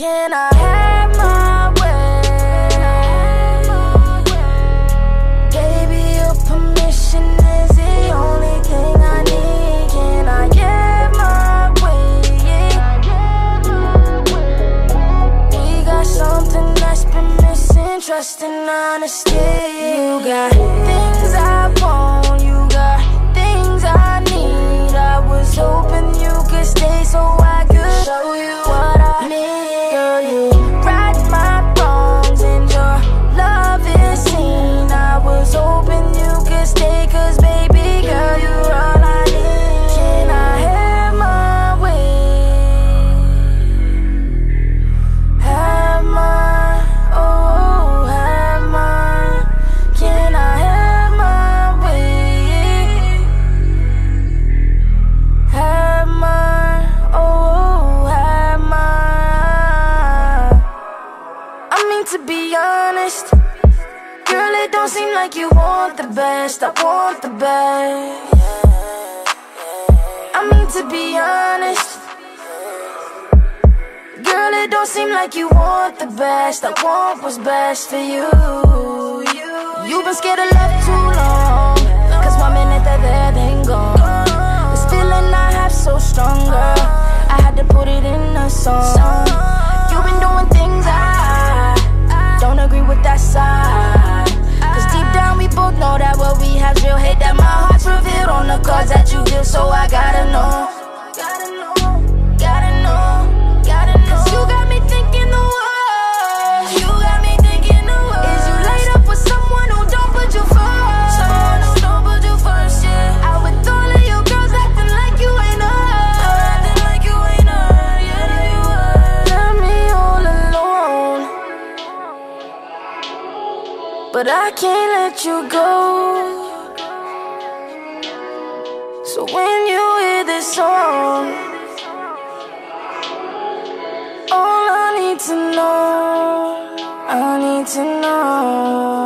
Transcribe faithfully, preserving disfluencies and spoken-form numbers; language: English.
Can I have my way? Baby, your permission is the only thing I need. Can I get my way? We got something that's been missing, trust and honesty. You got things I want, you got things I need. I was hoping you could stay so I could show you what I need. Girl, you right my wrongs and your love is seen. I was hoping you could stay, cause baby girl, you're all I need. Can I have my way? Have my, oh, have my. Can I have my way? Have my, oh, have my. I mean, to be honest, girl, it don't seem like you want the best. I want the best. I mean, to be honest, girl, it don't seem like you want the best. I want what's best for you. You've been scared of love too long, cause one minute they're there, then gone. This feeling I have so strong, girl, I had to put it in a song. You've been doing things I don't agree with that side, cause deep down we both know that what we have's real. Hate that my heart's revealed on the cards that you deal. So I gotta know, gotta know, gotta know, gotta know. Cause you got me thinking the world, you got me thinking the world. Is you laid up with someone who don't put you first? Someone who don't put you first, yeah. Out with all of your girls acting like you ain't her, acting like you ain't her, yeah, you are. Left me all alone, but I can't let you go. So when you hear this song, all I need to know, I need to know.